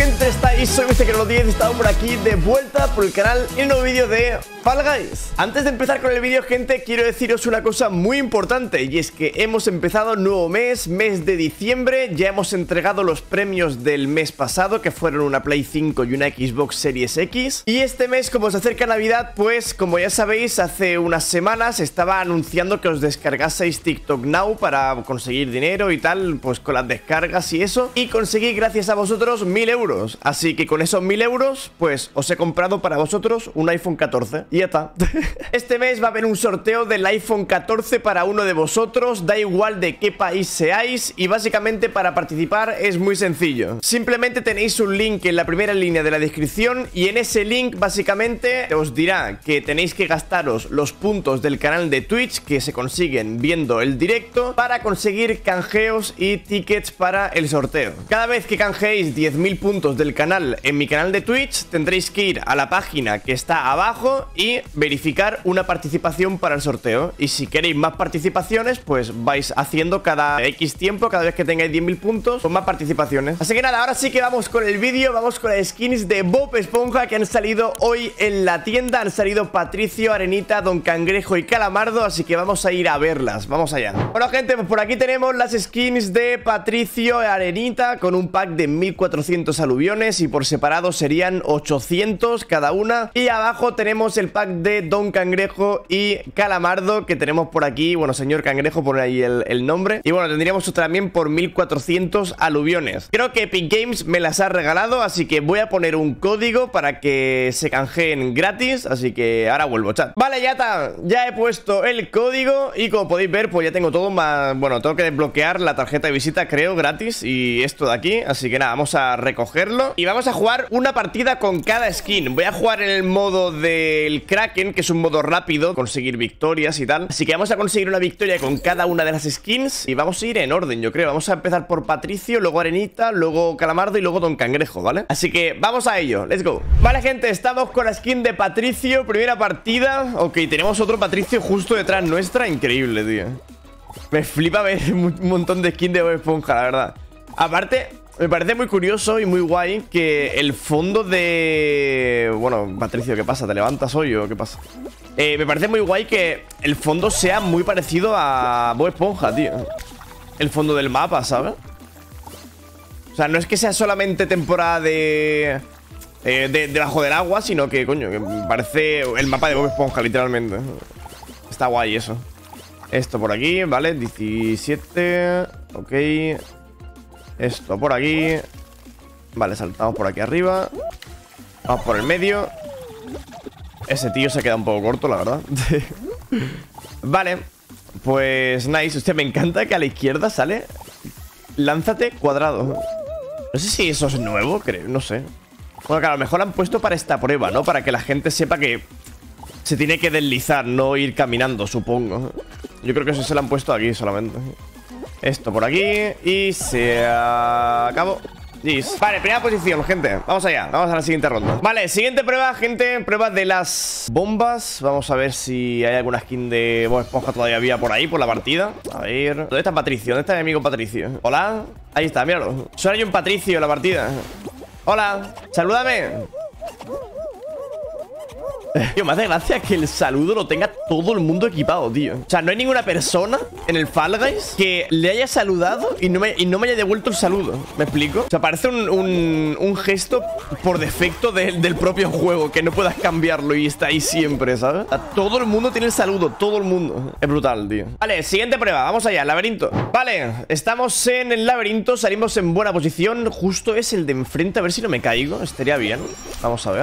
gente? ¿Estáis? Soy MrKerolo10 y estamos por aquí de vuelta por el canal en un nuevo vídeo de Fall Guys. Antes de empezar con el vídeo, gente, quiero deciros una cosa muy importante, y es que hemos empezado un nuevo mes de diciembre. Ya hemos entregado los premios del mes pasado, que fueron una Play 5 y una Xbox Series X. Y este mes, como se acerca Navidad, pues como ya sabéis, hace unas semanas estaba anunciando que os descargaseis TikTok Now para conseguir dinero y tal, pues con las descargas y eso. Y conseguí, gracias a vosotros, 1000 euros. Así que con esos 1000 euros, pues os he comprado para vosotros un iPhone 14. Y ya está. Este mes va a haber un sorteo del iPhone 14 para uno de vosotros, da igual de qué país seáis. Y básicamente para participar es muy sencillo. Simplemente tenéis un link en la primera línea de la descripción, y en ese link básicamente os dirá que tenéis que gastaros los puntos del canal de Twitch que se consiguen viendo el directo para conseguir canjeos y tickets para el sorteo. Cada vez que canjeéis 10.000 puntos del canal en mi canal de Twitch, tendréis que ir a la página que está abajo y verificar una participación para el sorteo. Y si queréis más participaciones, pues vais haciendo cada X tiempo, cada vez que tengáis 10.000 puntos, con más participaciones. Así que nada, ahora sí que vamos con el vídeo. Vamos con las skins de Bob Esponja que han salido hoy en la tienda. Han salido Patricio, Arenita, Don Cangrejo y Calamardo, así que vamos a ir a verlas. Vamos allá. Bueno, gente, pues por aquí tenemos las skins de Patricio y Arenita con un pack de 1400 aluviones, y por separado serían 800 cada una. Y abajo tenemos el pack de Don Cangrejo y Calamardo, que tenemos por aquí. Bueno, señor Cangrejo, pone ahí el nombre. Y bueno, tendríamos otro también por 1400 aluviones. Creo que Epic Games me las ha regalado, así que voy a poner un código para que se canjeen gratis. Así que ahora vuelvo, chat. Vale, ya está. Ya he puesto el código y como podéis ver, pues ya tengo todo más. Bueno, tengo que desbloquear la tarjeta de visita, creo, gratis, y esto de aquí. Así que nada, vamos a recogerlo y vamos a jugar una partida con cada skin. Voy a jugar en el modo del Kraken, que es un modo rápido, conseguir victorias y tal. Así que vamos a conseguir una victoria con cada una de las skins y vamos a ir en orden, yo creo. Vamos a empezar por Patricio, luego Arenita, luego Calamardo y luego Don Cangrejo, ¿vale? Así que vamos a ello, let's go. Vale, gente, estamos con la skin de Patricio, primera partida. Ok, tenemos otro Patricio justo detrás nuestra. Increíble, tío. Me flipa ver un montón de skins de Bob Esponja, la verdad. Aparte, me parece muy curioso y muy guay que el fondo de... Bueno, Patricio, ¿qué pasa? ¿Te levantas hoy o qué pasa? Me parece muy guay que el fondo sea muy parecido a Bob Esponja, tío. El fondo del mapa, ¿sabes? O sea, no es que sea solamente temporada de debajo del agua, sino que, coño, que me parece el mapa de Bob Esponja, literalmente. Está guay eso. Esto por aquí, ¿vale? 17. Ok. Esto por aquí. Vale, saltamos por aquí arriba. Vamos por el medio. Ese tío se queda un poco corto, la verdad. Vale. Pues nice. Hostia, me encanta que a la izquierda sale lánzate cuadrado. No sé si eso es nuevo, creo, no sé. Bueno, que a lo mejor han puesto para esta prueba, ¿no? Para que la gente sepa que se tiene que deslizar, no ir caminando, supongo. Yo creo que eso se lo han puesto aquí solamente. Esto por aquí y se acabó. Vale, primera posición, gente. Vamos allá, vamos a la siguiente ronda. Vale, siguiente prueba, gente. Prueba de las bombas. Vamos a ver si hay alguna skin de Bob Esponja todavía había por ahí, por la partida. A ver, ¿dónde está Patricio? ¿Dónde está mi amigo Patricio? Hola, ahí está, míralo. Solo hay un Patricio en la partida. Hola, salúdame. Tío, me hace gracia que el saludo lo tenga todo el mundo equipado, tío. O sea, no hay ninguna persona en el Fall Guys que le haya saludado y no me haya devuelto el saludo. ¿Me explico? O sea, parece un gesto por defecto del propio juego, que no puedas cambiarlo y está ahí siempre, ¿sabes? O sea, todo el mundo tiene el saludo, todo el mundo. Es brutal, tío. Vale, siguiente prueba, vamos allá, laberinto. Vale, estamos en el laberinto, salimos en buena posición. Justo es el de enfrente, a ver si no me caigo. Estaría bien. Vamos a ver.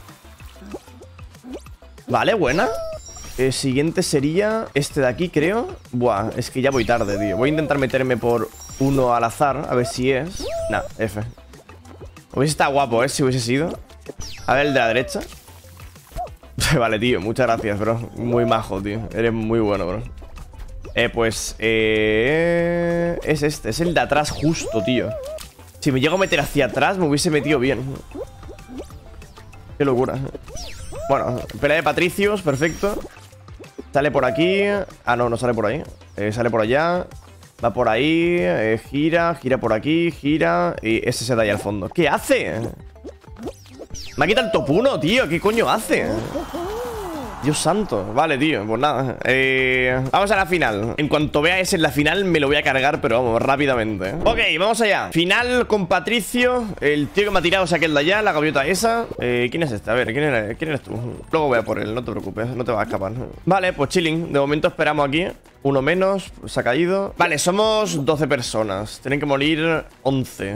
Vale, buena. El siguiente sería este de aquí, creo. Buah, es que ya voy tarde, tío. Voy a intentar meterme por uno al azar, a ver si es. Nah, F. Hubiese estado guapo, si hubiese sido. A ver, el de la derecha. Vale, tío, muchas gracias, bro. Muy majo, tío. Eres muy bueno, bro. Pues es este, es el de atrás justo, tío. Si me llego a meter hacia atrás, me hubiese metido bien. Qué locura. Bueno, pelea de Patricios, perfecto. Sale por aquí. Ah, no, no sale por ahí. Sale por allá. Va por ahí, gira por aquí, gira. Y ese se da ahí al fondo. ¿Qué hace? Me ha quitado el top 1, tío. ¿Qué coño hace? Dios santo. Vale, tío, pues nada. Vamos a la final. En cuanto vea ese en la final me lo voy a cargar, pero vamos, rápidamente. Ok, vamos allá. Final con Patricio. El tío que me ha tirado es aquel de allá, la gaviota esa. ¿Quién es este? A ver, ¿quién eres tú? Luego voy a por él, no te preocupes, no te vas a escapar. Vale, pues chilling. De momento esperamos aquí. Uno menos, se ha caído. Vale, somos 12 personas. Tienen que morir 11.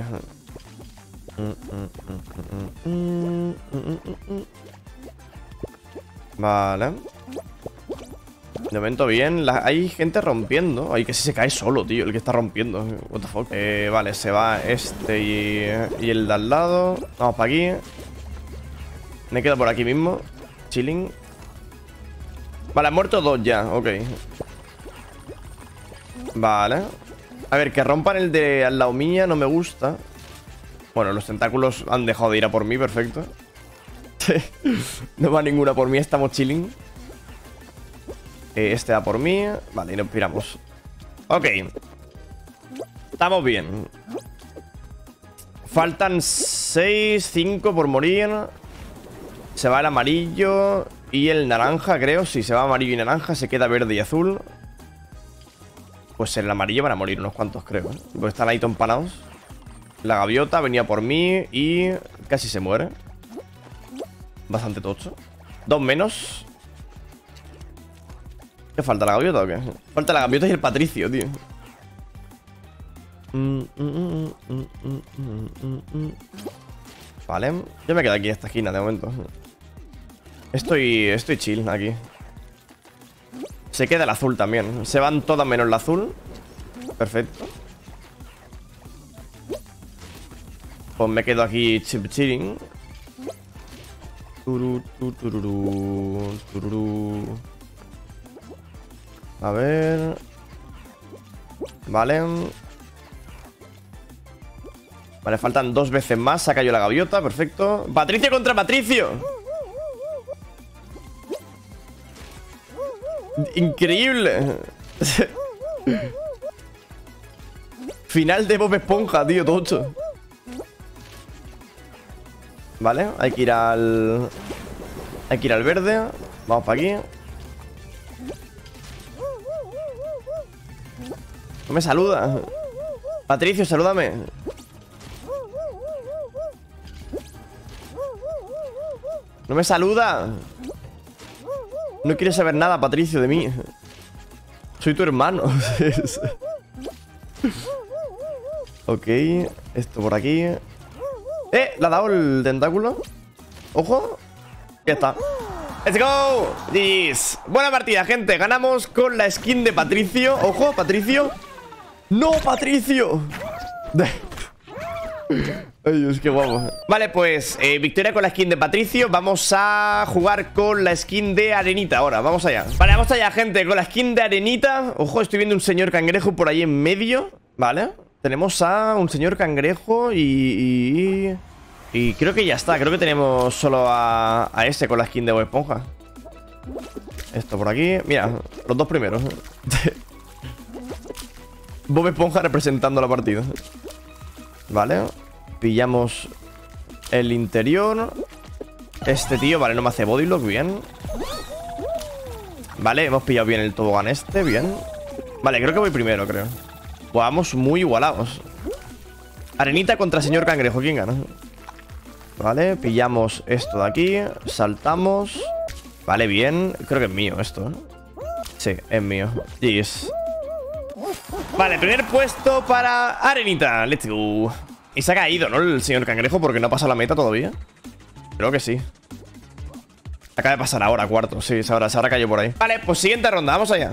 Vale. De momento bien. Hay gente rompiendo. Ay, que si se cae solo, tío. El que está rompiendo. What the fuck. Vale, se va este y el de al lado. Vamos para aquí. Me quedo por aquí mismo. Chilling. Vale, han muerto 2 ya. Ok. Vale. A ver, que rompan el de al lado mía no me gusta. Bueno, los tentáculos han dejado de ir a por mí, perfecto. No va ninguna por mí, estamos chilling. Este va por mí. Vale, y nos piramos. Ok. Estamos bien. Faltan 6, 5 por morir. Se va el amarillo y el naranja, creo. Si se va amarillo y naranja, se queda verde y azul. Pues en el amarillo van a morir unos cuantos, creo. Porque están ahí empanados. La gaviota venía por mí y casi se muere. Bastante tocho. 2 menos. ¿Qué falta, la gaviota o qué? Falta la gaviota y el Patricio, tío. Vale. Yo me quedo aquí en esta esquina de momento. Estoy chill aquí. Se queda el azul también. Se van todas menos el azul. Perfecto. Pues me quedo aquí chilling. A ver. Vale. Vale, faltan 2 veces más. Saca yo la gaviota, perfecto. Patricio contra Patricio. Increíble. Final de Bob Esponja, tío, tocho. Vale, hay que ir al... Hay que ir al verde. Vamos para aquí. No me saluda. Patricio, salúdame. No me saluda. No quiere saber nada, Patricio, de mí. Soy tu hermano. Ok, esto por aquí. ¿Le ha dado el tentáculo? Ojo. Ya está. ¡Let's go! ¡Yes! Buena partida, gente. Ganamos con la skin de Patricio. ¡Ojo, Patricio! ¡No, Patricio! Ay, Dios, qué guapo. Vale, pues, victoria con la skin de Patricio. Vamos a jugar con la skin de Arenita ahora. Vamos allá. Vale, vamos allá, gente. Con la skin de Arenita. Ojo, estoy viendo un señor cangrejo por ahí en medio. Vale. Tenemos a un señor cangrejo y creo que ya está. Creo que tenemos solo a ese con la skin de Bob Esponja. Esto por aquí. Mira, los 2 primeros. Bob Esponja representando la partida. Vale. Pillamos el interior. Este tío, vale, no me hace bodylock, bien. Vale, hemos pillado bien el tobogán este, bien. Vale, creo que voy primero, creo. Vamos muy igualados. Arenita contra señor cangrejo, ¿quién gana? Vale, pillamos esto de aquí. Saltamos. Vale, bien. Creo que es mío esto, ¿eh? Sí, es mío. Yes. Vale, primer puesto para Arenita. Let's go. Y se ha caído, ¿no? El señor cangrejo porque no ha pasado la meta todavía. Creo que sí. Acaba de pasar ahora, cuarto. Sí, se habrá caído por ahí. Vale, pues siguiente ronda, vamos allá.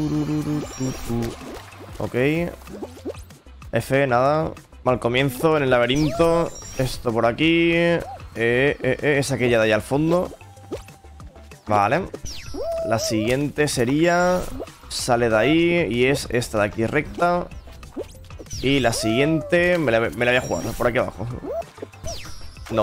Ok. F, nada. Mal comienzo en el laberinto. Esto por aquí. Es aquella de allá al fondo. Vale. La siguiente sería... Sale de ahí y es esta de aquí recta. Y la siguiente me la voy a jugar por aquí abajo. No.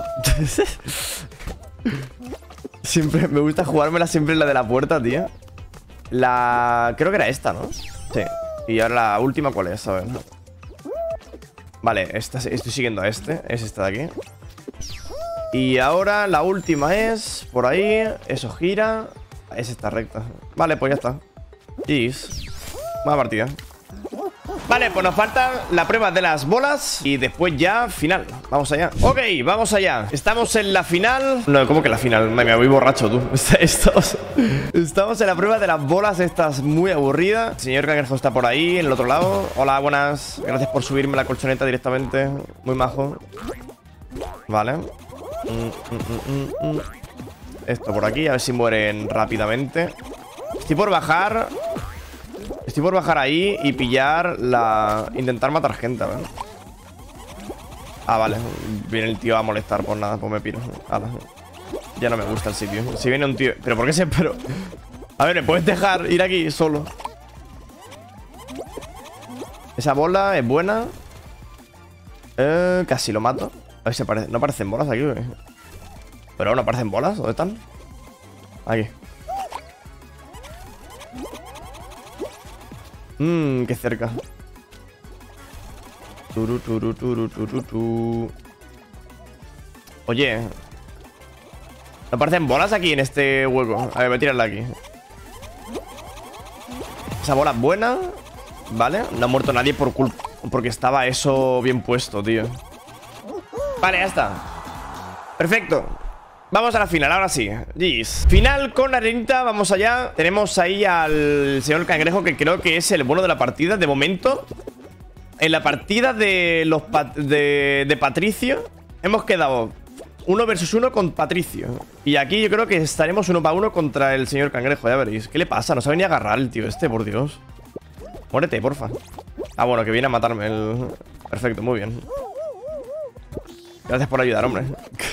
Siempre me gusta jugármela siempre en la de la puerta, tío. Creo que era esta, ¿no? Sí. Y ahora la última, ¿cuál es? A ver. Vale, estoy siguiendo a este. Es esta de aquí. Y ahora la última es por ahí. Eso gira. Es esta recta. Vale, pues ya está. Jeez. Buena partida. Vale, pues nos falta la prueba de las bolas y después ya final. Vamos allá. Ok, vamos allá. Estamos en la final. No, ¿cómo que la final? Me voy borracho, tú. Estamos en la prueba de las bolas. Estas muy aburrida. El señor Cangrejo está por ahí, en el otro lado. Hola, buenas. Gracias por subirme la colchoneta directamente. Muy majo. Vale. Esto por aquí, a ver si mueren rápidamente. Estoy por bajar ahí y pillar la... Intentar matar gente, a ver. Ah, vale. Viene el tío a molestar por nada, pues me piro. Ala. Ya no me gusta el sitio. Si viene un tío... ¿Pero por qué se...? Pero... A ver, ¿me puedes dejar ir aquí solo? Esa bola es buena. Casi lo mato. A ver si aparece... ¿No aparecen bolas aquí, güey? ¿Pero no aparecen bolas? ¿Dónde están? Aquí. Qué cerca. Oye, ¿no aparecen bolas aquí en este hueco? A ver, voy a tirarla aquí. Esa bola es buena. Vale, no ha muerto nadie porque estaba eso bien puesto, tío. Vale, ya está. Perfecto. Vamos a la final, ahora sí. Jeez. Final con arenita, vamos allá. Tenemos ahí al señor Cangrejo, que creo que es el bueno de la partida. De momento, en la partida de los de Patricio, hemos quedado 1 versus 1 con Patricio. Y aquí yo creo que estaremos 1 para 1 contra el señor Cangrejo, ya veréis. ¿Qué le pasa? No sabe ni agarrar el tío este, por Dios. Muérete, porfa. Ah, bueno, que viene a matarme el... Perfecto, muy bien. Gracias por ayudar, hombre.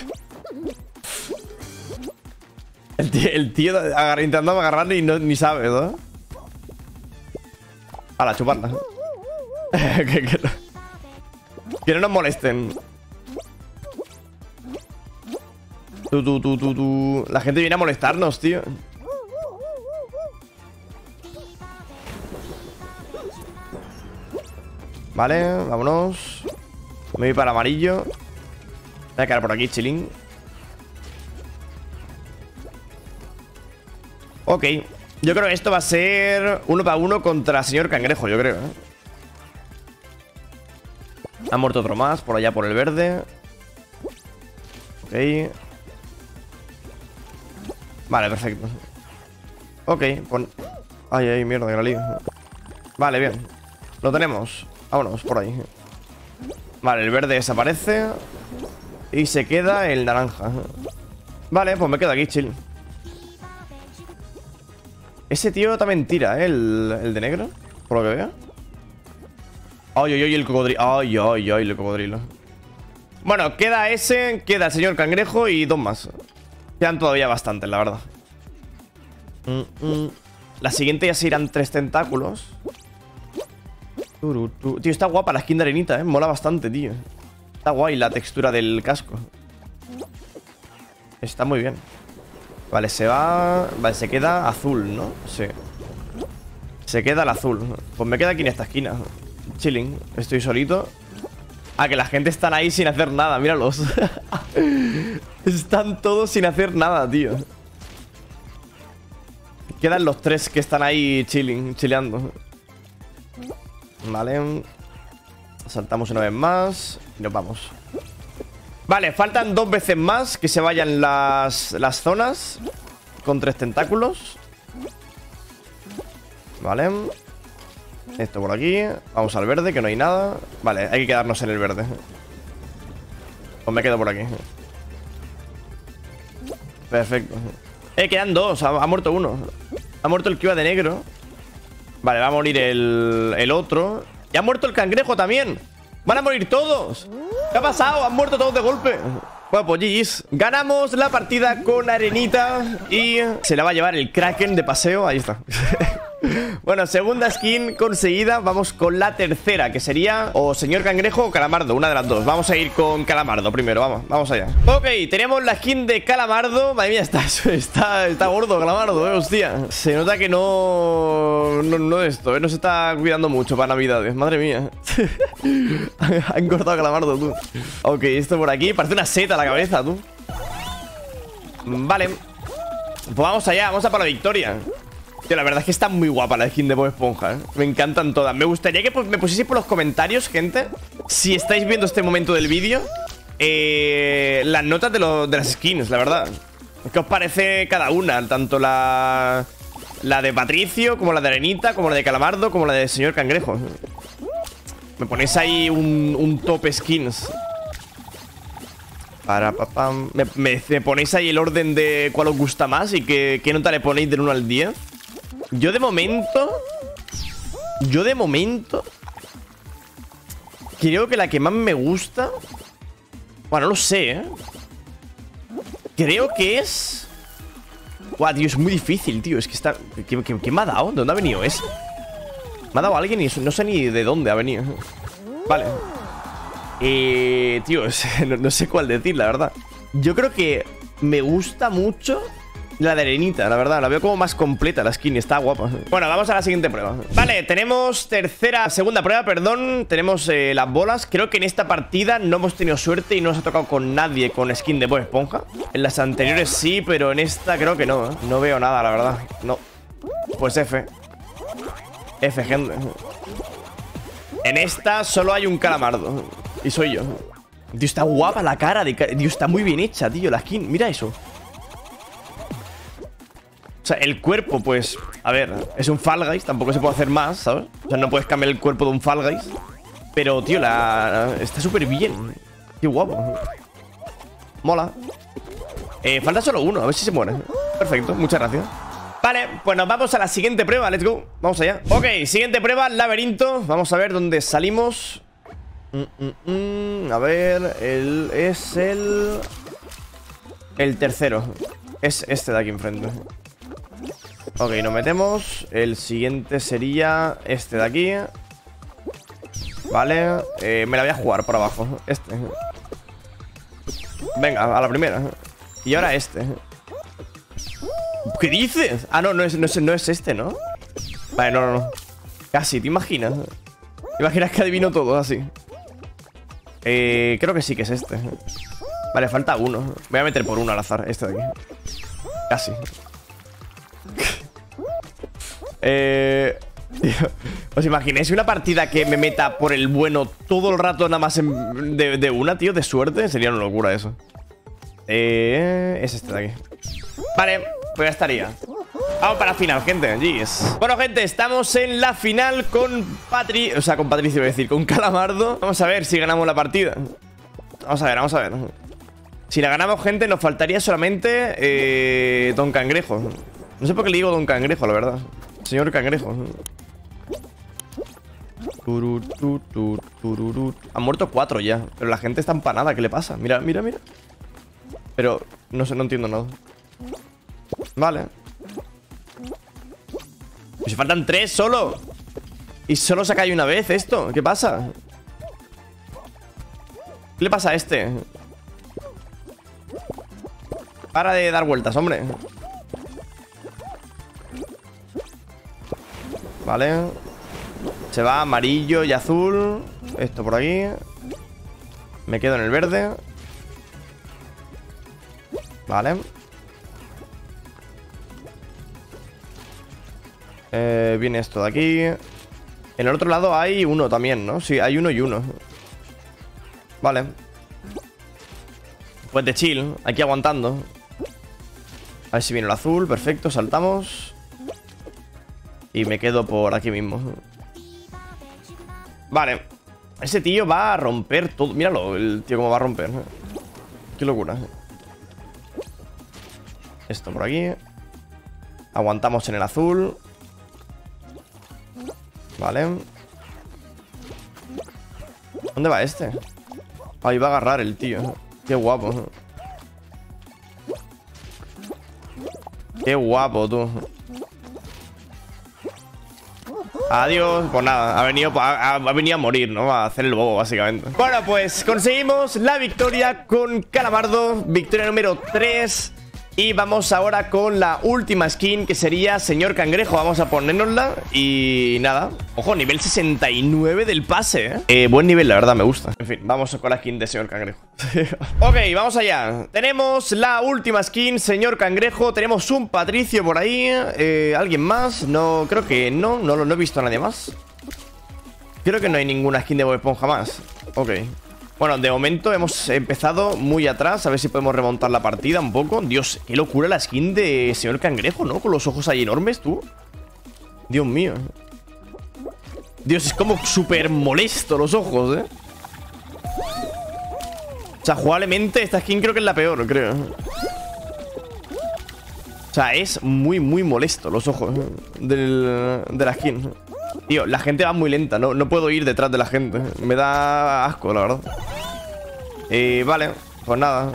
El tío intentando agarrarle y ni sabe, ¿no? A la chuparla. que no nos molesten. La gente viene a molestarnos, tío. Vale, vámonos. Me voy para amarillo. Voy a quedar por aquí, chilling. Ok, yo creo que esto va a ser 1 para 1 contra el señor Cangrejo, yo creo, ¿eh? Ha muerto otro más, por allá por el verde. Ok. Vale, perfecto. Ok, pues... Ay, ay, mierda, que la lío. Vale, bien. Lo tenemos. Vámonos, por ahí. Vale, el verde desaparece. Y se queda el naranja. Vale, pues me quedo aquí, chill. Ese tío también tira, ¿eh? El de negro, por lo que veo. Ay, ay, ay, el cocodrilo. Ay, ay, ay, el cocodrilo. Bueno, queda ese, queda el señor Cangrejo y 2 más. Quedan todavía bastantes, la verdad. La siguiente ya se irán 3 tentáculos. Tío, está guapa la skin de arenita, ¿eh? Mola bastante, tío. Está guay la textura del casco. Está muy bien. Vale, se va... Vale, se queda azul, ¿no? Sí. Se queda el azul. Pues me queda aquí en esta esquina. Chilling. Estoy solito. Ah, que la gente está ahí sin hacer nada. Míralos. Están todos sin hacer nada, tío. Quedan los 3 que están ahí chileando. Vale. Saltamos una vez más y nos vamos. Vale, faltan 2 veces más que se vayan las zonas con 3 tentáculos. Vale. Esto por aquí. Vamos al verde, que no hay nada. Vale, hay que quedarnos en el verde. Pues me quedo por aquí. Perfecto. Quedan 2, ha muerto uno. Ha muerto el que iba de negro. Vale, va a morir el otro. Y ha muerto el cangrejo también. Van a morir todos. ¿Qué ha pasado? Han muerto todos de golpe. Bueno, pues GG's. Ganamos la partida con arenita. Y se la va a llevar el Kraken de paseo. Ahí está. Bueno, segunda skin conseguida. Vamos con la tercera, que sería o señor cangrejo o calamardo, una de las dos. Vamos a ir con calamardo primero, vamos allá. Ok, tenemos la skin de calamardo. Madre mía, está gordo calamardo, hostia. Se nota que no esto, no se está cuidando mucho para navidades. Madre mía. Ha engordado calamardo, tú. Ok, esto por aquí, parece una seta a la cabeza, tú. Vale. Pues vamos allá, vamos a por la victoria. Tío, la verdad es que está muy guapa la skin de Bob Esponja, ¿eh? Me encantan todas. Me gustaría que me pusieseis por los comentarios, gente, si estáis viendo este momento del vídeo, las notas de las skins, la verdad. ¿Qué os parece cada una? Tanto la de Patricio, como la de Arenita, como la de Calamardo, como la de señor Cangrejo. Me ponéis ahí un top skins. Me ponéis ahí el orden de cuál os gusta más y qué nota le ponéis del 1 al 10. Yo de momento creo que la que más me gusta, bueno, no lo sé, ¿eh? Creo que es... Buah, tío, es muy difícil, tío. Es que está... ¿Qué me ha dado? ¿De dónde ha venido ese? Me ha dado alguien y no sé ni de dónde ha venido. Vale. Tío, no sé cuál decir, la verdad. Yo creo que me gusta mucho la de Arenita, la verdad. La veo como más completa la skin, está guapa. Bueno, vamos a la siguiente prueba. Vale, tenemos segunda prueba, perdón. Tenemos las bolas. Creo que en esta partida no hemos tenido suerte y no nos ha tocado con nadie con skin de Bob Esponja. En las anteriores sí, pero en esta creo que no, ¿eh? No veo nada, la verdad. No. Pues F, gente. En esta solo hay un calamardo y soy yo. Tío, está guapa la cara Tío, está muy bien hecha, tío, la skin. Mira eso. O sea, el cuerpo, pues, a ver, es un Fall Guys, tampoco se puede hacer más, ¿sabes? O sea, no puedes cambiar el cuerpo de un Fall Guys. Pero, tío, está súper bien. Qué guapo. Mola. Falta solo uno, a ver si se muere. Perfecto, muchas gracias. Vale, pues nos vamos a la siguiente prueba, let's go. Vamos allá. Ok, siguiente prueba, laberinto. Vamos a ver dónde salimos. A ver, es el tercero. Es este de aquí enfrente. Ok, nos metemos. El siguiente sería este de aquí. Vale, me la voy a jugar por abajo. Este. Venga, a la primera. Y ahora este. ¿Qué dices? Ah, no es este, ¿no? Vale, no. Casi, ¿te imaginas? ¿Te imaginas que adivino todo así? Creo que sí que es este. Vale, falta uno. Voy a meter por uno al azar, este de aquí. Casi. Tío, ¿os imagináis una partida que me meta por el bueno todo el rato nada más de una, tío? De suerte, sería una locura eso. Es este de aquí. Vale, pues ya estaría. Vamos para la final, gente. Jeez. Bueno, gente, estamos en la final con Patricio, voy a decir, con Calamardo. Vamos a ver si ganamos la partida. Vamos a ver. Si la ganamos, gente, nos faltaría solamente Don Cangrejo. No sé por qué le digo Don Cangrejo, la verdad. Señor Cangrejo. Han muerto 4 ya. Pero la gente está empanada, ¿qué le pasa? Mira. Pero no sé, no entiendo nada. Vale. Si faltan 3 solo. Y solo se ha caído una vez esto. ¿Qué pasa? ¿Qué le pasa a este? Para de dar vueltas, hombre. Vale. Se va amarillo y azul. Esto por aquí. Me quedo en el verde. Vale. Viene esto de aquí. En el otro lado hay uno también, ¿no? Sí, hay uno y uno. Vale. Pues de chill, aquí aguantando. A ver si viene el azul, perfecto, saltamos. Y me quedo por aquí mismo. Vale. Ese tío va a romper todo. Míralo, el tío cómo va a romper. Qué locura. Esto por aquí. Aguantamos en el azul. Vale. ¿Dónde va este? Ahí va a agarrar el tío. Qué guapo. Qué guapo, tú. Adiós. Pues nada, ha venido a morir, ¿no? A hacer el bobo, básicamente. Bueno, pues conseguimos la victoria con Calamardo. Victoria número 3. Y vamos ahora con la última skin, que sería Señor Cangrejo. Vamos a ponérnosla y nada. Ojo, nivel 69 del pase, ¿eh? Buen nivel, la verdad, me gusta. En fin, vamos con la skin de Señor Cangrejo. Ok, vamos allá. Tenemos la última skin, Señor Cangrejo. Tenemos un Patricio por ahí. ¿Alguien más? No, creo que no he visto a nadie más. Creo que no hay ninguna skin de Bob Esponja más. Ok. Bueno, de momento hemos empezado muy atrás. A ver si podemos remontar la partida un poco. Dios, qué locura la skin de Señor Cangrejo, ¿no? Con los ojos ahí enormes, tú. Dios mío. Dios, es como súper molesto los ojos, ¿eh? O sea, jugablemente esta skin creo que es la peor, creo. O sea, es muy molesto los ojos de la skin. Tío, la gente va muy lenta, no puedo ir detrás de la gente. Me da asco, la verdad. Vale, pues nada.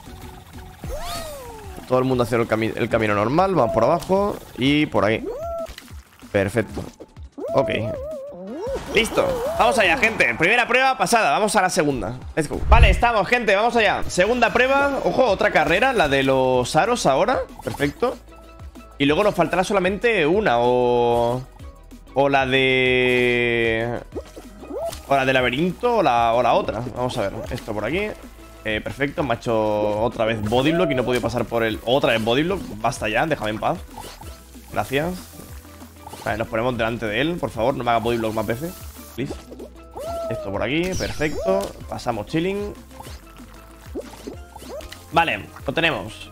Todo el mundo hace el camino normal. Vamos por abajo y por ahí. Perfecto. Ok. Listo, vamos allá, gente. Primera prueba pasada, vamos a la segunda. Let's go. Vale, estamos, gente, vamos allá. Segunda prueba, ojo, otra carrera. La de los aros ahora. Perfecto. Y luego nos faltará solamente una. O la de... O la de laberinto o la otra. Vamos a ver, esto por aquí. Perfecto, me ha hecho otra vez bodyblock y no he podido pasar por el... Otra vez bodyblock, basta ya, déjame en paz. Gracias. Vale, nos ponemos delante de él, por favor, no me haga bodyblock más veces. Please. Esto por aquí, perfecto. Pasamos chilling. Vale, lo tenemos.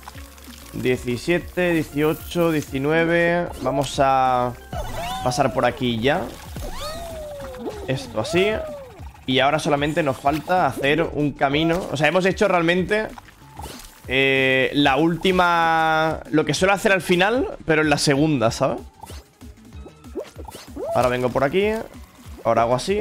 17, 18, 19. Vamos a pasar por aquí ya. Esto así. Y ahora solamente nos falta hacer un camino. O sea, hemos hecho realmente la última... Lo que suelo hacer al final, pero en la segunda, ¿sabes? Ahora vengo por aquí. Ahora hago así.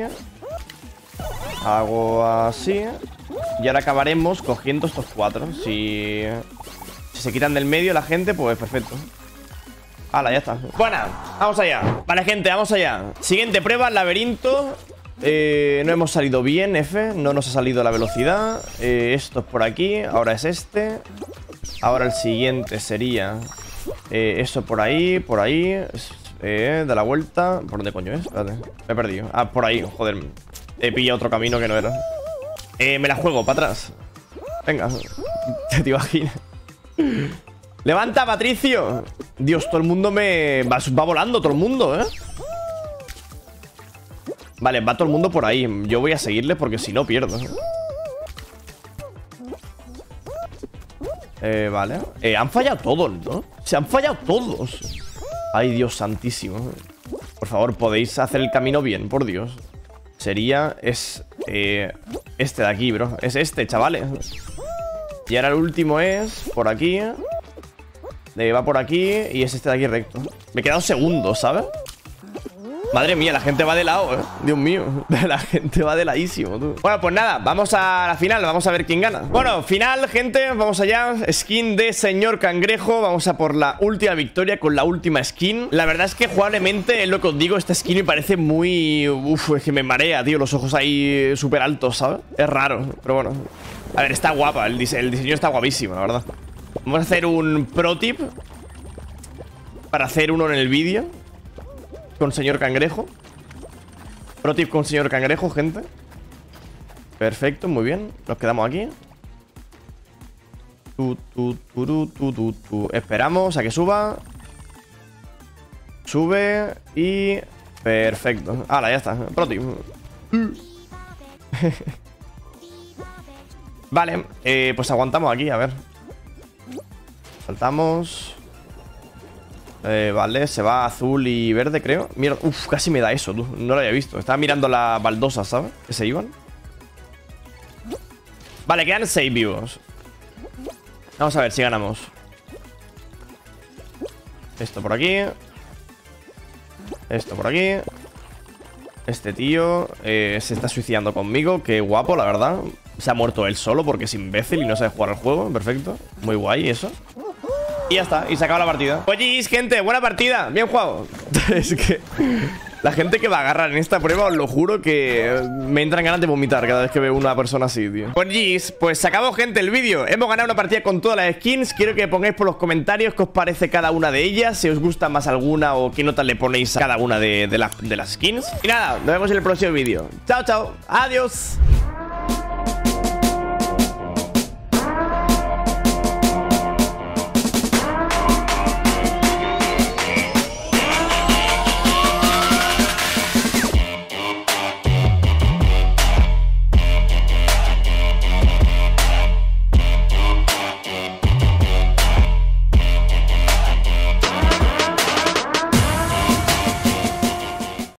Hago así. Y ahora acabaremos cogiendo estos cuatro. Si se quitan del medio la gente, pues perfecto. Hala, ya está. Bueno, vamos allá. Vale, gente, vamos allá. Siguiente prueba, laberinto. No hemos salido bien, F. No nos ha salido la velocidad. Esto es por aquí. Ahora es este. Ahora el siguiente sería eso por ahí, por ahí. Da la vuelta. ¿Por dónde coño es? Espérate, me he perdido. Ah, por ahí, joder. He pillado otro camino que no era. Me la juego, para atrás. Venga. ¿Te imaginas? ¡Levanta, Patricio! Dios, todo el mundo va volando, todo el mundo, ¿eh? Vale, va todo el mundo por ahí. Yo voy a seguirle porque si no pierdo. Vale. Han fallado todos, ¿no? Se han fallado todos. Ay, Dios santísimo. Por favor, podéis hacer el camino bien, por Dios. Sería... este de aquí, bro. Es este, chavales. Y ahora el último es por aquí. Va por aquí y es este de aquí recto. Me he quedado segundo, ¿sabes? Madre mía, la gente va de lado, Dios mío, la gente va de ladísimo, tú. Bueno, pues nada, vamos a la final. Vamos a ver quién gana. Bueno, final, gente, vamos allá. Skin de Señor Cangrejo. Vamos a por la última victoria con la última skin. La verdad es que jugablemente, es lo que os digo, esta skin me parece muy... Uf, es que me marea, tío. Los ojos ahí súper altos, ¿sabes? Es raro, pero bueno. A ver, está guapa, el diseño está guapísimo, la verdad. Vamos a hacer un pro tip para hacer uno en el vídeo con Señor Cangrejo. Pro tip con Señor Cangrejo, gente. Perfecto, muy bien. Nos quedamos aquí. Esperamos a que suba. Sube y... Perfecto. Hala, ya está. Pro tip. Vale, pues aguantamos aquí, a ver. Saltamos. Vale, se va azul y verde, creo. Mira, uff, casi me da eso, tú. No lo había visto. Estaba mirando las baldosas, ¿sabes? Que se iban. Vale, quedan 6 vivos. Vamos a ver si ganamos. Esto por aquí. Esto por aquí. Este tío se está suicidando conmigo. Qué guapo, la verdad. Se ha muerto él solo porque es imbécil y no sabe jugar al juego. Perfecto. Muy guay eso. Y ya está, y se acaba la partida. Oye, gente, buena partida, bien jugado. Es que La gente que va a agarrar en esta prueba, os lo juro que me entran ganas de vomitar cada vez que veo una persona así, tío. Pues se acabó, gente, el vídeo. Hemos ganado una partida con todas las skins. Quiero que pongáis por los comentarios qué os parece cada una de ellas, si os gusta más alguna o qué nota le ponéis a cada una de las skins. Y nada, nos vemos en el próximo vídeo. Chao, chao. Adiós.